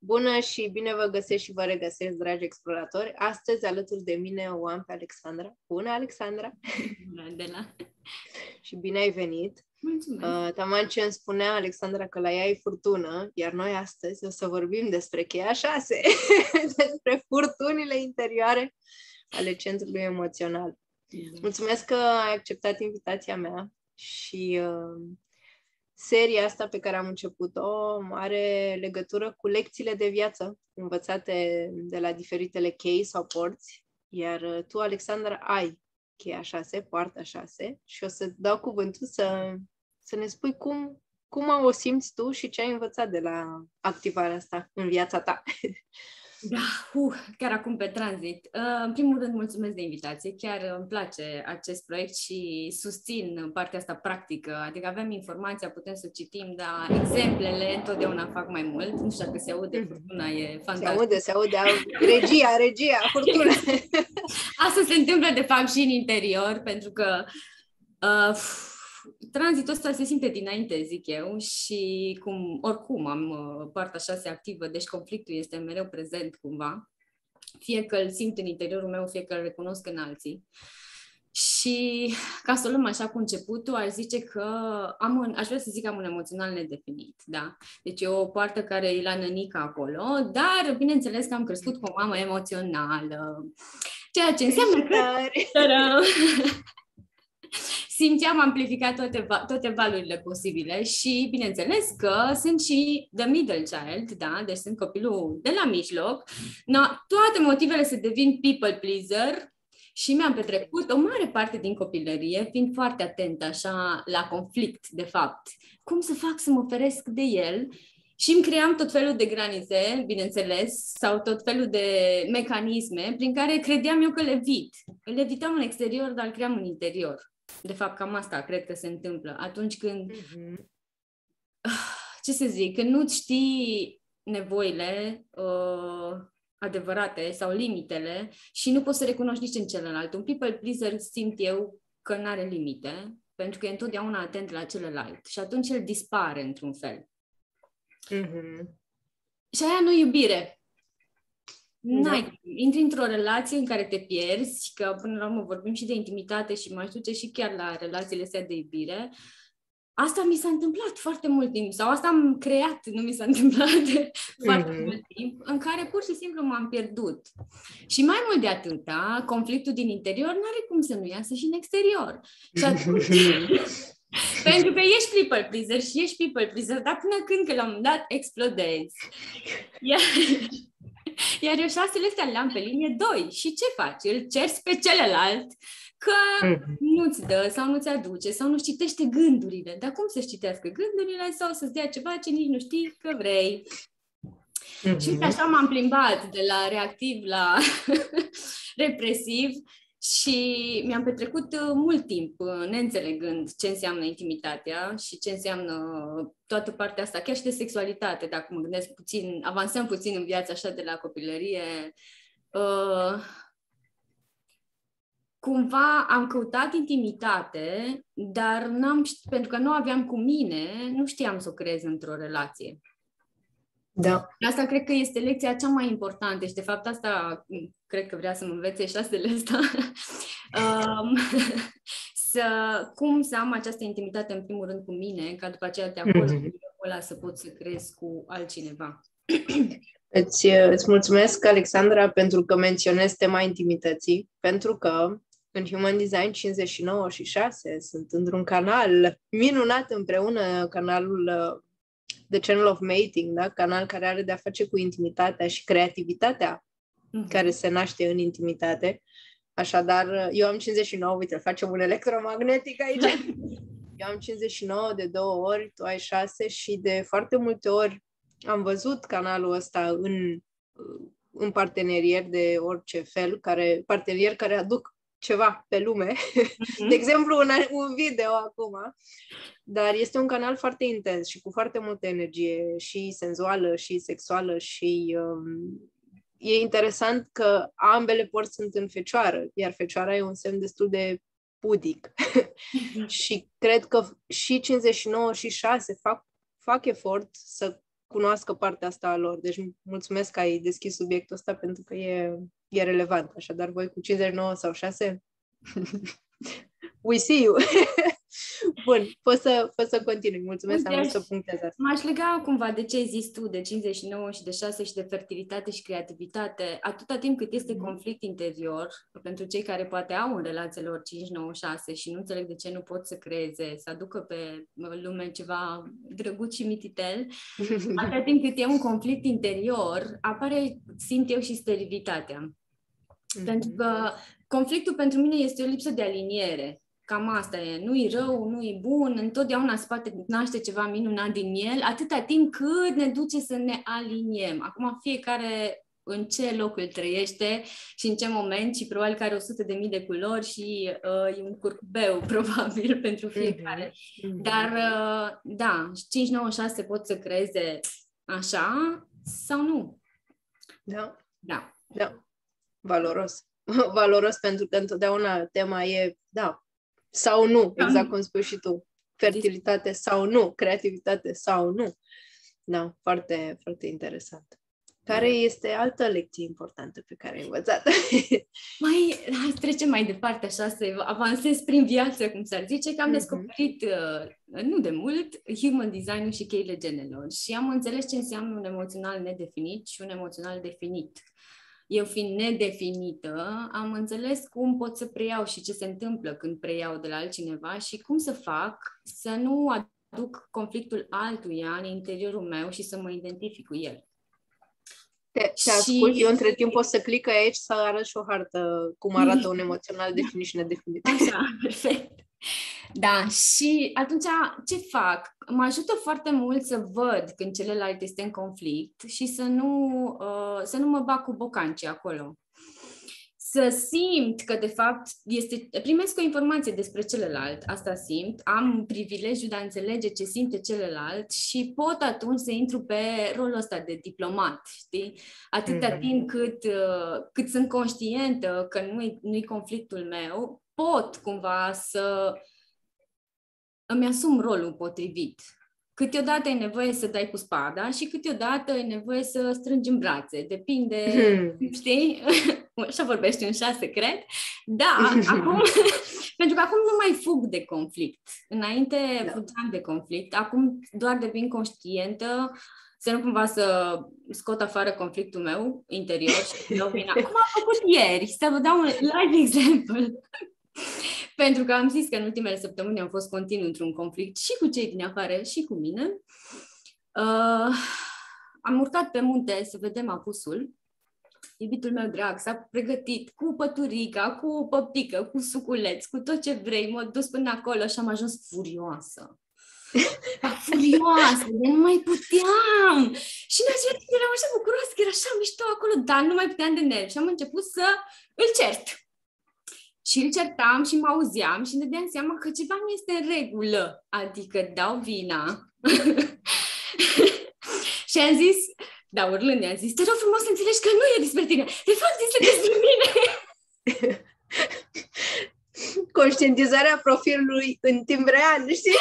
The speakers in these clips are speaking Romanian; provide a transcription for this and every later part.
Bună și bine vă găsesc și vă regăsesc, dragi exploratori. Astăzi, alături de mine, o am pe Alexandra. Bună, Alexandra! Bună, Adela! Și bine ai venit! Mulțumesc! Taman ce îmi spunea Alexandra că la ea e furtună, iar noi astăzi o să vorbim despre cheia 6, despre furtunile interioare ale centrului emoțional. Mulțumesc că ai acceptat invitația mea și seria asta pe care am început-o are legătură cu lecțiile de viață învățate de la diferitele chei sau porți, iar tu, Alexandra, ai cheia 6, poarta 6 și o să dau cuvântul să ne spui cum o simți tu și ce ai învățat de la activarea asta în viața ta. Da, chiar acum pe tranzit. În primul rând, mulțumesc de invitație. Chiar îmi place acest proiect și susțin partea asta practică. Adică avem informația, putem să citim, dar exemplele întotdeauna fac mai mult. Nu știu dacă se aude, furtuna e fantastică. Se aude, regia, furtuna. Asta se întâmplă, de fapt, și în interior, pentru că tranzitul ăsta se simte dinainte, zic eu, și oricum am partea 6 activă, deci conflictul este mereu prezent cumva, fie că îl simt în interiorul meu, fie că îl recunosc în alții. Și ca să o luăm așa cu începutul, aș zice că aș vrea să zic că am un emoțional nedefinit, da? Deci e o poartă care e la nănică acolo, dar bineînțeles că am crescut cu o mamă emoțională, ceea ce înseamnă că simțeam amplificat toate valurile posibile și, bineînțeles, că sunt și the middle child, da? Deci sunt copilul de la mijloc. Toate motivele să devin people pleaser și mi-am petrecut o mare parte din copilărie fiind foarte atentă așa la conflict, de fapt. Cum să fac să mă feresc de el? Și îmi cream tot felul de granițe, bineînțeles, sau tot felul de mecanisme prin care credeam eu că le evit. Le evitam în exterior, dar îl cream în interior. De fapt, cam asta cred că se întâmplă. Atunci când, ce să zic, când nu-ți știi nevoile adevărate sau limitele și nu poți să recunoști nici în celălalt. Un people pleaser simt eu că nu are limite, pentru că e întotdeauna atent la celălalt și atunci el dispare într-un fel. Și aia nu iubire. Intri într-o relație în care te pierzi, că până la urmă vorbim și de intimitate și m-aș duce și chiar la relațiile astea de iubire. Asta mi s-a întâmplat foarte mult timp, sau asta am creat, nu mi s-a întâmplat de foarte mult timp, în care pur și simplu m-am pierdut. Și mai mult de atâta, conflictul din interior n-are cum să nu iasă și în exterior. Și atunci, pentru că ești people pleaser și ești people pleaser, dar până când, că la un moment dat explodezi. Iar eu 6-le astea le-am pe linie 2. Și ce faci? Îl ceri pe celălalt că nu-ți dă sau nu-ți aduce sau nu-și citește gândurile. Dar cum să-și citească gândurile sau să-ți dea ceva ce nici nu știi că vrei? Și uite, așa m-am plimbat de la reactiv la represiv și mi-am petrecut mult timp neînțelegând ce înseamnă intimitatea și ce înseamnă toată partea asta, chiar și de sexualitate, dacă mă gândesc puțin, avansăm puțin în viața așa de la copilărie. Cumva am căutat intimitate, dar pentru că nu aveam cu mine, nu știam să o creez într-o relație. Da. Asta cred că este lecția cea mai importantă și de fapt asta cred că vrea să mă învețe 6-le ăsta. Cum să am această intimitate în primul rând cu mine, ca după aceea te acord ăla să pot să crezi cu altcineva. Îți mulțumesc, Alexandra, pentru că menționezi tema intimității, pentru că în Human Design 59 și 6 sunt într-un canal minunat împreună, canalul The Channel of Mating, da? Canal care are de-a face cu intimitatea și creativitatea care se naște în intimitate. Așadar, eu am 59, uite, facem un electromagnetic aici. Eu am 59 de 2 ori, tu ai 6 și de foarte multe ori am văzut canalul ăsta în partenerieri de orice fel, partenerieri care aduc ceva pe lume. De exemplu, un video acum. Dar este un canal foarte intens și cu foarte multă energie și senzuală și sexuală și e interesant că ambele porți sunt în fecioară, iar fecioara e un semn destul de pudic. Și cred că și 59 și 6 fac efort să cunoască partea asta a lor. Deci mulțumesc că ai deschis subiectul ăsta pentru că e relevant. Așadar, voi cu 59 sau 6? We see you! Bun, poți să continui. Mulțumesc, am vrut să punctez asta. M-aș lega cumva de ce ai zis tu, de 59 și de 6 și de fertilitate și creativitate. Atâta timp cât este conflict interior, pentru cei care poate au în relațiile lor 5, 9, 6 și nu înțeleg de ce nu pot să creeze, să aducă pe lume ceva drăguț și mititel, atâta timp cât e un conflict interior, apare, simt eu, și sterilitatea. Pentru că conflictul pentru mine este o lipsă de aliniere. Cam asta e. Nu-i rău, nu-i bun, întotdeauna se poate naște ceva minunat din el, atâta timp cât ne duce să ne aliniem. Acum fiecare în ce loc îl trăiește și în ce moment și probabil că are 100.000 de culori și e un curcubeu probabil pentru fiecare. Dar da, 5, 9, 6 pot să creeze așa sau nu? Da. Da. Da. Valoros. Valoros pentru că întotdeauna tema e da sau nu, exact cum spui și tu. Fertilitate sau nu, creativitate sau nu. Da, foarte, foarte interesant. Care este altă lecție importantă pe care ai învățat? Hai să trecem mai departe, așa, să avansez prin viață, cum s-ar zice, că am descoperit nu de mult human design-ul și cheile genelor și am înțeles ce înseamnă un emoțional nedefinit și un emoțional definit. Eu fiind nedefinită, am înțeles cum pot să preiau și ce se întâmplă când preiau de la altcineva și cum să fac să nu aduc conflictul altuia în interiorul meu și să mă identific cu el. Te ascult, eu între timp o să clic aici să arăt și o hartă cum arată un emoțional definit și nedefinit. Așa, perfect. Da, și atunci ce fac? Mă ajută foarte mult să văd când celălalt este în conflict și să nu mă bag cu bocancii acolo. Să simt că, de fapt, primesc o informație despre celălalt, asta simt, am privilegiul de a înțelege ce simte celălalt și pot atunci să intru pe rolul ăsta de diplomat, știi? Atâta timp cât sunt conștientă că nu-i conflictul meu, pot cumva să îmi asum rolul potrivit. Câteodată e nevoie să dai cu spada și câteodată e nevoie să strângi în brațe. Depinde, știi? Așa vorbește un 6, cred. Da, acum, pentru că acum nu mai fug de conflict. Înainte fugeam de conflict, acum doar devin conștientă să nu cumva să scot afară conflictul meu interior și dau vina. Cum am făcut ieri? Să vă dau un live exemplu. Pentru că am zis că în ultimele săptămâni am fost continuu într-un conflict și cu cei din afară și cu mine. Am urcat pe munte să vedem apusul. Iubitul meu drag s-a pregătit cu păturica, cu păpică, cu suculeț, cu tot ce vrei. M-a dus până acolo și am ajuns furioasă. Furioasă, de nu mai puteam. Și în aceea eram așa bucuroasă că era așa mișto acolo, dar nu mai puteam de nervi. Și am început să îl cert. Și îl certam și mă auzeam și îmi dădeam seama că ceva nu este în regulă. Adică dau vina. Și am zis, da, urlând, i-am zis, te rog frumos să înțelegi că nu e despre tine. De fapt, este despre mine. Conștientizarea profilului în timp real, știi?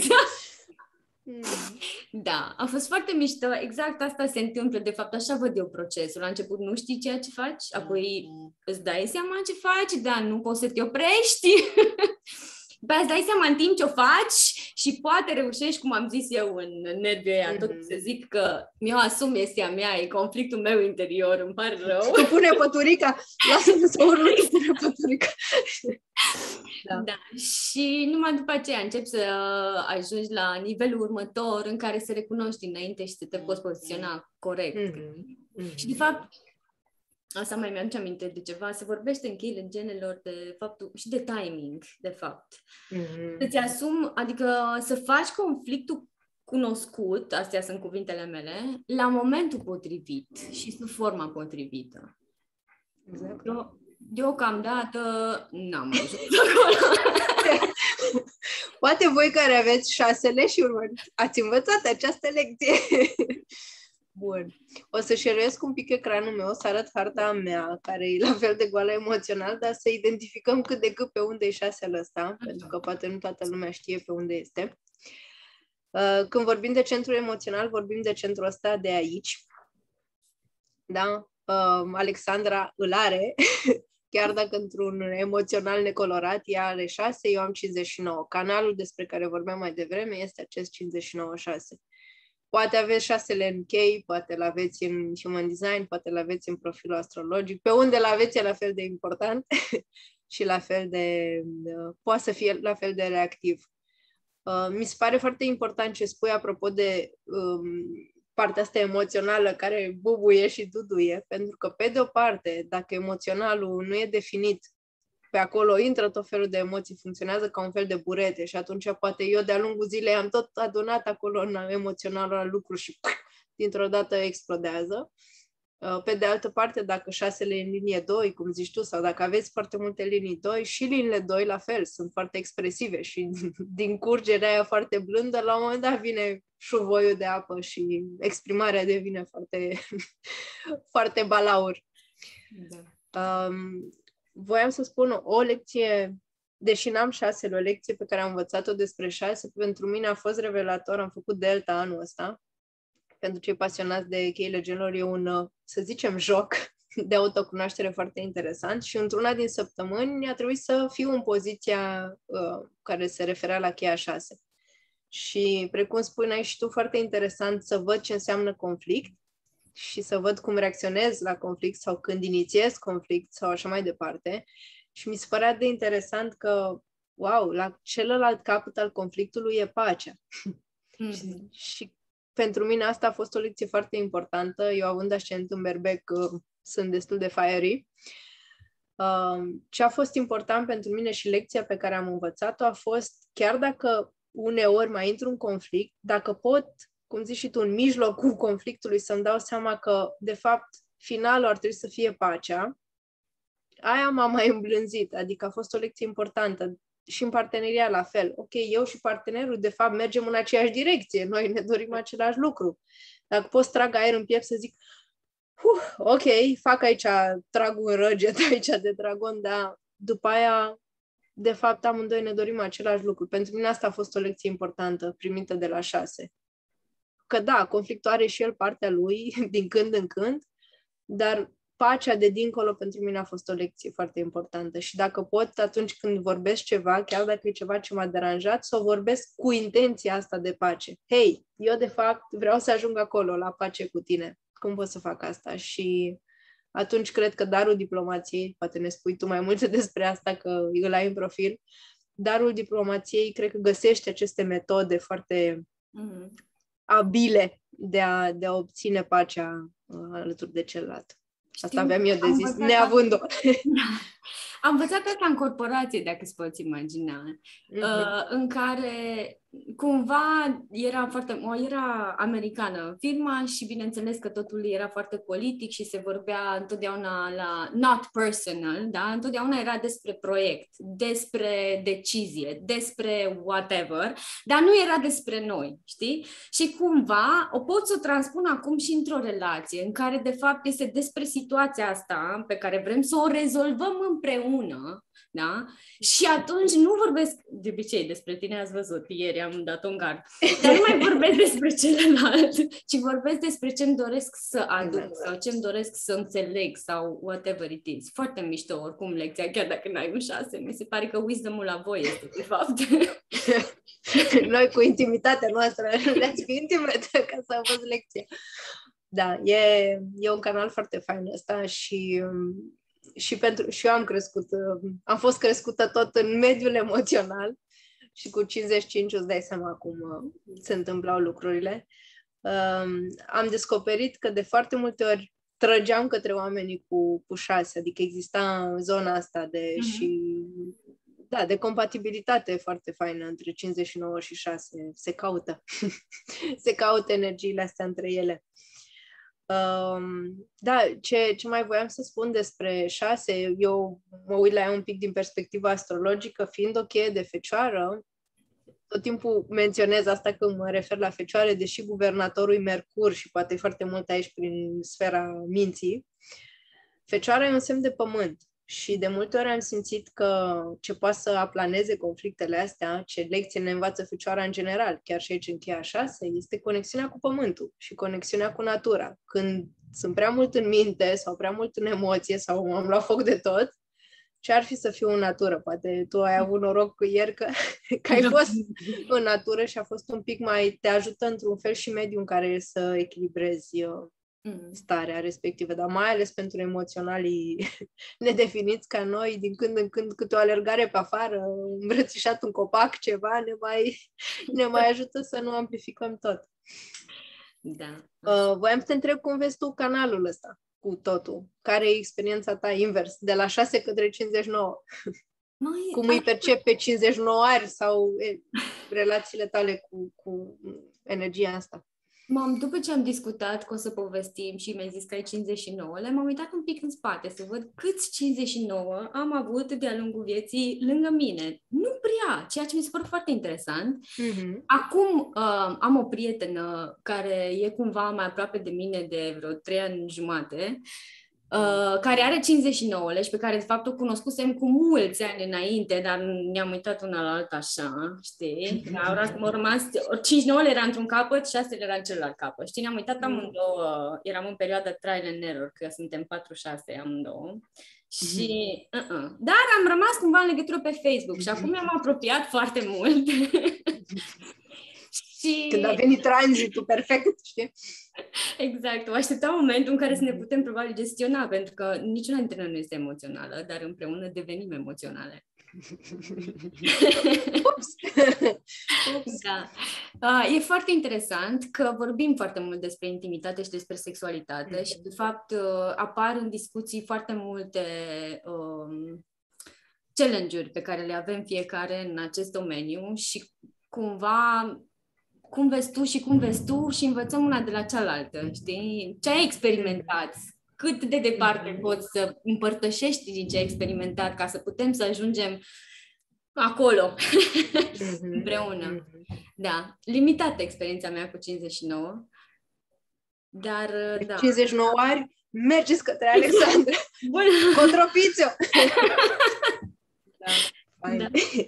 Da, a fost foarte mișto. Exact asta se întâmplă. De fapt, așa văd eu procesul. La început nu știi ceea ce faci, apoi îți dai seama ce faci, dar nu poți să te oprești. După aia îți dai seama în timp ce o faci și poate reușești, cum am zis eu în nervii ăia, tot să zic că mi-o asum, este a mea, e conflictul meu interior, îmi pare rău. Tu pune păturica, lasă-mă să urlă, tu pune păturica. Da. Și numai după aceea încep să ajungi la nivelul următor în care să recunoști înainte și să te poți poziționa corect. Și de fapt, asta mai mi-aduce aminte de ceva, se vorbește în cheile genelor de faptul și de timing, de fapt. Să-ți asumi, adică să faci conflictul cunoscut, astea sunt cuvintele mele, la momentul potrivit și sub forma potrivită. Exact. Deocamdată n-am ajuns acolo. Poate voi care aveți 6 și urmăriți, ați învățat această lecție. Bun. O să share-esc un pic ecranul meu, să arăt harta mea, care e la fel de goală emoțional, dar să identificăm cât de cât pe unde e 6-ul ăsta, pentru că poate nu toată lumea știe pe unde este. Când vorbim de centru emoțional, vorbim de centrul ăsta de aici. Da? Alexandra îl are, chiar dacă într-un emoțional necolorat ea are 6, eu am 59. Canalul despre care vorbeam mai devreme este acest 59-6. Poate aveți 6-le în chei, poate l-aveți în Human Design, poate l-aveți în profilul astrologic. Pe unde l-aveți e la fel de important și la fel de... poate să fie la fel de reactiv. Mi se pare foarte important ce spui apropo de partea asta emoțională care bubuie și duduie, pentru că, pe de o parte, dacă emoționalul nu e definit, pe acolo intră tot felul de emoții, funcționează ca un fel de burete și atunci poate eu de-a lungul zilei am tot adunat acolo în emoționalul la lucru și dintr-o dată explodează. Pe de altă parte, dacă 6-le în linie 2, cum zici tu, sau dacă aveți foarte multe linii 2, și liniile 2 la fel, sunt foarte expresive și din curgerea aia foarte blândă, la un moment dat vine șuvoiul de apă și exprimarea devine foarte, foarte balaur. Da. Voiam să spun o lecție, deși n-am 6-le, o lecție pe care am învățat-o despre 6, pentru mine a fost revelator, am făcut Delta anul ăsta. Pentru cei pasionați de cheile genelor, e un, să zicem, joc de autocunoaștere foarte interesant și într-una din săptămâni a trebuit să fiu în poziția care se referea la cheia 6. Și, precum spuneai și tu, foarte interesant să văd ce înseamnă conflict și să văd cum reacționez la conflict sau când inițiez conflict sau așa mai departe. Și mi se părea de interesant că, wow, la celălalt capăt al conflictului e pacea. Mm-hmm. Și pentru mine asta a fost o lecție foarte importantă. Eu, având ascendent în berbec, sunt destul de fiery. Ce a fost important pentru mine și lecția pe care am învățat-o a fost, chiar dacă uneori mai intru în conflict, dacă pot, cum zici și tu, în mijlocul conflictului să-mi dau seama că, de fapt, finalul ar trebui să fie pacea, aia m-a mai îmblânzit. Adică a fost o lecție importantă. Și în parteneria la fel. Ok, eu și partenerul, de fapt, mergem în aceeași direcție. Noi ne dorim același lucru. Dacă pot să trag aer în piept să zic ok, fac aici, trag un răget aici de dragon, dar după aia, de fapt, amândoi ne dorim același lucru. Pentru mine asta a fost o lecție importantă primită de la 6. Că da, conflictul are și el partea lui din când în când, dar pacea de dincolo pentru mine a fost o lecție foarte importantă și dacă pot, atunci când vorbesc ceva, chiar dacă e ceva ce m-a deranjat, să o vorbesc cu intenția asta de pace. Hei, eu de fapt vreau să ajung acolo, la pace cu tine. Cum pot să fac asta? Și atunci cred că darul diplomației, poate ne spui tu mai multe despre asta, că îl ai în profil, darul diplomației cred că găsește aceste metode foarte abile de a obține pacea alături de celălalt. Asta aveam eu de zis, neavând-o. Am învățat asta în corporație, dacă îți poți imagina, în care cumva era americană firma și bineînțeles că totul era foarte politic și se vorbea întotdeauna la not personal, da? Întotdeauna era despre proiect, despre decizie, despre whatever, dar nu era despre noi, știi? Și cumva o pot să o transpun acum și într-o relație în care de fapt este despre situația asta pe care vrem să o rezolvăm împreună, da? Și atunci nu vorbesc de obicei despre tine, ați văzut, ieri am dat un gard, dar nu mai vorbesc despre celălalt, ci vorbesc despre ce-mi doresc să aduc sau ce-mi doresc să înțeleg sau whatever it is. Foarte mișto oricum lecția, chiar dacă n-ai un 6, mi se pare că wisdom-ul la voi este de fapt. Noi cu intimitatea noastră le-ați fi intimate ca să am fost lecția. Da, e un canal foarte fain ăsta și eu am fost crescută tot în mediul emoțional și cu 55 îți dai seama cum se întâmplau lucrurile. Am descoperit că de foarte multe ori trăgeam către oamenii cu 6, adică exista zona asta de compatibilitate foarte faină între 59 și 6. Se caută. Se caută energiile astea între ele. Da, ce mai voiam să spun despre 6, eu mă uit la ea un pic din perspectiva astrologică, fiind o cheie de Fecioară, tot timpul menționez asta când mă refer la Fecioare, deși guvernatorul e Mercur și poate foarte mult aici prin sfera minții. Fecioara e un semn de pământ Și de multe ori am simțit că ce poate să aplaneze conflictele astea, ce lecție ne învață Fecioara în general, chiar și aici în cheia 6, este conexiunea cu pământul și conexiunea cu natura. Când sunt prea mult în minte sau prea mult în emoție sau am luat foc de tot, ce ar fi să fiu în natură? Poate tu ai avut noroc ieri că ai fost în natură și a fost un pic mai... te ajută într-un fel și mediul în care să echilibrezi starea respectivă, dar mai ales pentru emoționalii nedefiniți ca noi, din când în când câte o alergare pe afară, îmbrățișat un copac, ceva, ne mai ajută să nu amplificăm tot. Da. Voiam să te întreb cum vezi tu canalul ăsta cu totul. Care e experiența ta invers, de la 6 către 59? Cum îi percepi pe 59-ari sau relațiile tale cu energia asta? După ce am discutat că o să povestim și mi-ai zis că ai 59, m-am uitat un pic în spate să văd câți 59 am avut de-a lungul vieții lângă mine. Nu prea, ceea ce mi se pare foarte interesant. Mm-hmm. Acum am o prietenă care e cumva mai aproape de mine de vreo 3 ani și care are 59 și pe care de fapt o cunoscusem cu mulți ani înainte, dar ne-am uitat una la alta așa, știi? Au rămas, 59 era într-un capăt, 6 era în celălalt capăt, știi? Ne-am uitat amândouă, eram în perioada trial and error, că suntem 4-6 amândouă. Și, dar am rămas cumva în legătură pe Facebook și acum mi-am apropiat foarte mult. Și... Când a venit tranzitul perfect, știi? Exact, o așteptam momentul în care să ne putem probabil gestiona, pentru că niciuna dintre noi nu este emoțională, dar împreună devenim emoționale. Ups. Da. E foarte interesant că vorbim foarte mult despre intimitate și despre sexualitate și de fapt apar în discuții foarte multe challenge-uri pe care le avem fiecare în acest domeniu și cumva cum vezi tu și cum vezi tu și învățăm una de la cealaltă, știi? Ce ai experimentat? Cât de departe poți să împărtășești din ce ai experimentat ca să putem să ajungem acolo împreună. Da, limitată experiența mea cu 59, dar da. 59 ani, mergeți către Alexandra! Contropițio! Da.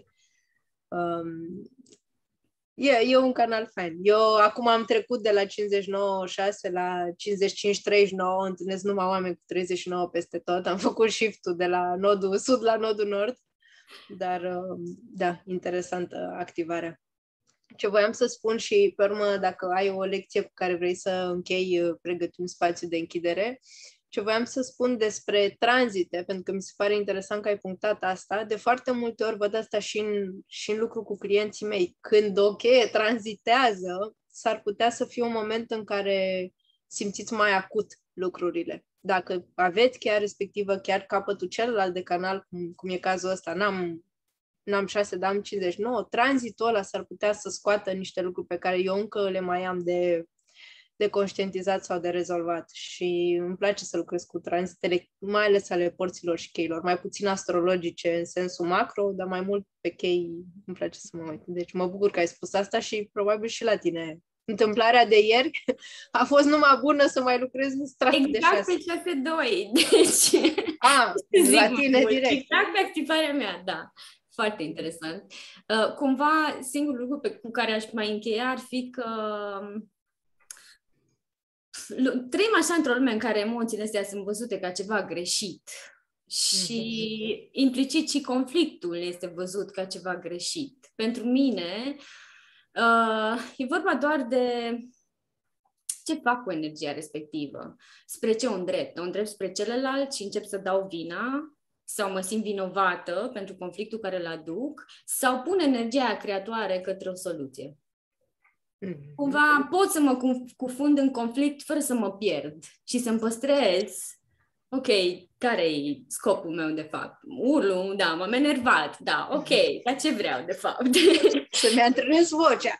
E un canal fain. Eu acum am trecut de la 59-6 la 55-39, întâlnesc numai oameni cu 39 peste tot. Am făcut shift-ul de la nodul sud la nodul nord, dar da, interesantă activarea. Ce voiam să spun și pe urmă, dacă ai o lecție cu care vrei să închei, pregătim spațiu de închidere. Ce voiam să spun despre tranzite, pentru că mi se pare interesant că ai punctat asta, de foarte multe ori văd asta și în lucru cu clienții mei. Când o cheie tranzitează, s-ar putea să fie un moment în care simțiți mai acut lucrurile. Dacă aveți cheia respectivă, chiar capătul celălalt de canal, cum e cazul ăsta, n-am 6, dar am 59, tranzitul ăla s-ar putea să scoată niște lucruri pe care eu încă le mai am de conștientizat sau de rezolvat și îmi place să lucrez cu tranzitele, mai ales ale porților și cheilor, mai puțin astrologice în sensul macro, dar mai mult pe chei îmi place să mă uit. Deci mă bucur că ai spus asta și probabil și la tine. Întâmplarea de ieri a fost numai bună să mai lucrez în stratul de 6. Exact pe 6-2, deci... La tine direct. Exact pe activarea mea, da. Foarte interesant. Cumva, singurul lucru cu care aș mai încheia ar fi că trăim așa într-o lume în care emoțiile astea sunt văzute ca ceva greșit și implicit și conflictul este văzut ca ceva greșit. Pentru mine e vorba doar de ce fac cu energia respectivă, spre ce o îndrept spre celălalt și încep să dau vina sau mă simt vinovată pentru conflictul care îl aduc sau pun energia creatoare către o soluție. Cumva pot să mă cufund în conflict fără să mă pierd și să-mi păstrez, ok, care e scopul meu de fapt? Urlu, da, m-am enervat, da, ok, dar ce vreau de fapt? Să-mi antrenez vocea.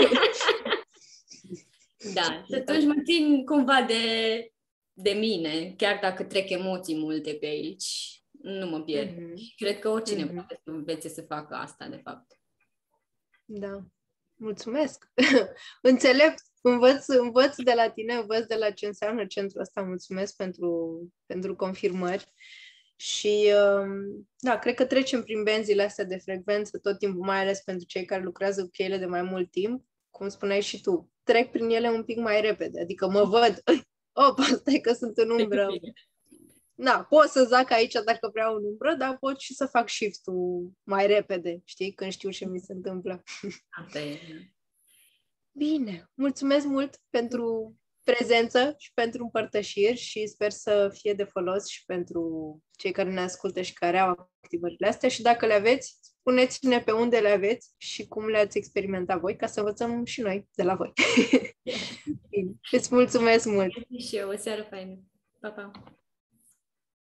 Da, și atunci mă țin cumva de mine, chiar dacă trec emoții multe pe aici, nu mă pierd. Cred că oricine poate să învețe să facă asta, de fapt. Da. Mulțumesc! Înțelept! Învăț de la tine, învăț de la ce înseamnă centrul ăsta. Mulțumesc pentru confirmări. Și da, cred că trecem prin benzile astea de frecvență tot timpul, mai ales pentru cei care lucrează cu cheile de mai mult timp. Cum spuneai și tu, trec prin ele un pic mai repede, adică mă văd, opa, stai că sunt în umbră. Da, pot să zac aici dacă vreau în umbră, dar pot și să fac shift-ul mai repede, știi, când știu ce mi se întâmplă. Asta e. Bine, mulțumesc mult pentru prezență și pentru împărtășiri și sper să fie de folos și pentru cei care ne ascultă și care au activările astea și dacă le aveți, spuneți-ne pe unde le aveți și cum le-ați experimentat voi, ca să învățăm și noi de la voi. Bine, îți mulțumesc mult! Și eu, o seară faină! Pa, pa!